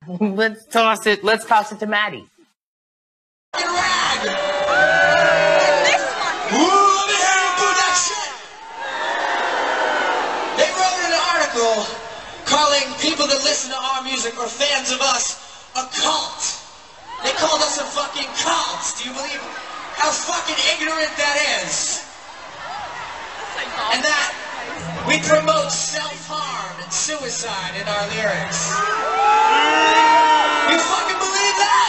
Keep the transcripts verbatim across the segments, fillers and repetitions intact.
Let's toss it. Let's toss it to Maddie. Ooh, let me hear you do that shit. They wrote an article calling people that listen to our music or fans of us a cult. They called us a fucking cult. Do you believe how fucking ignorant that is? And that we promote self-harm and suicide in our lyrics. You fucking believe that?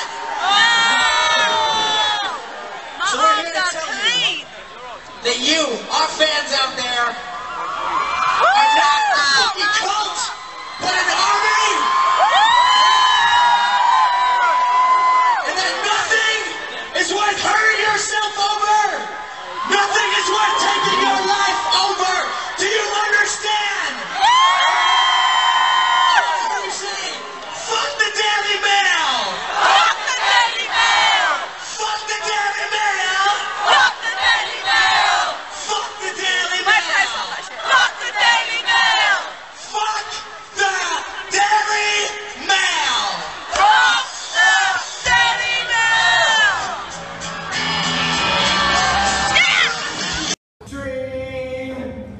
So we're here to tell you that you, our fans out there, are not a fucking cult, but an army! And that nothing is worth hurting yourself over! Nothing is worth taking your life over! Do you understand? What are you saying? Fuck the Daily Mail! Fuck the Daily Mail! Fuck the Daily Mail! Fuck the Daily Mail! Fuck the Daily Mail! Fuck the Daily Mail! Fuck the Daily Mail! Fuck the Daily Mail! Dream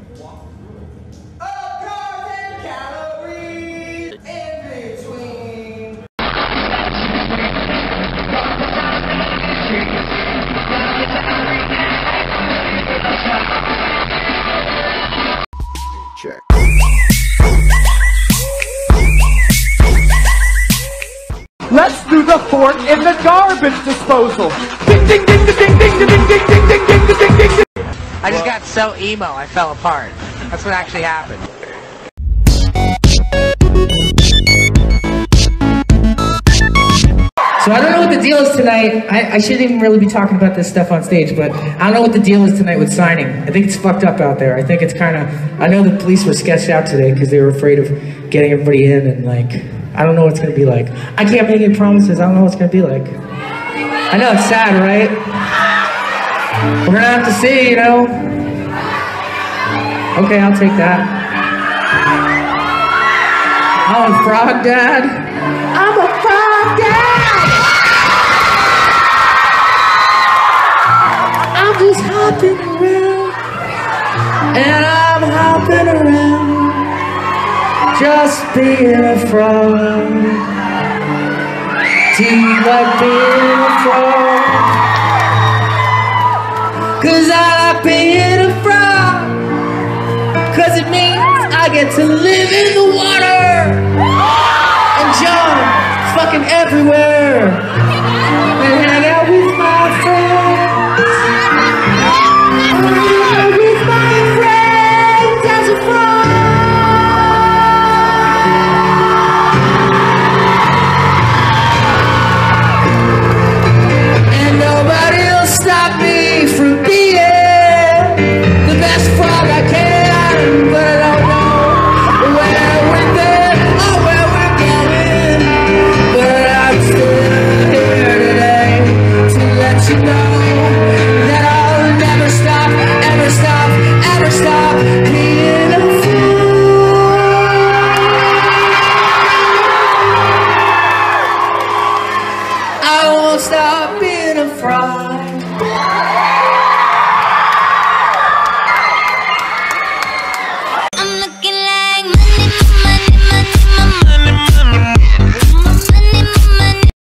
of carbs and calories in between. Check. Let's do the fork in the garbage disposal. Ding ding ding ding ding ding ding ding ding ding ding ding ding ding ding. I just got so emo, I fell apart. That's what actually happened. So I don't know what the deal is tonight. I, I shouldn't even really be talking about this stuff on stage, but I don't know what the deal is tonight with signing. I think it's fucked up out there. I think it's kind of, I know the police were sketched out today because they were afraid of getting everybody in, and like, I don't know what it's going to be like. I can't make any promises. I don't know what it's going to be like. I know it's sad, right? We're going to have to see, you know? Okay, I'll take that. I'm a frog dad. I'm a frog dad! I'm just hopping around, and I'm hopping around, just being a frog. Do you like being a frog? Cause I like being a frog, cause it means I get to live in the water and jump fucking everywhere and hang out with my friends. Hang out with my friends as a frog. And nobody will stop me from being the best frog I can, but I don't know where we're going or where we're going. But I'm still here today to let you know that I'll never stop, ever stop, ever stop being a frog. I won't stop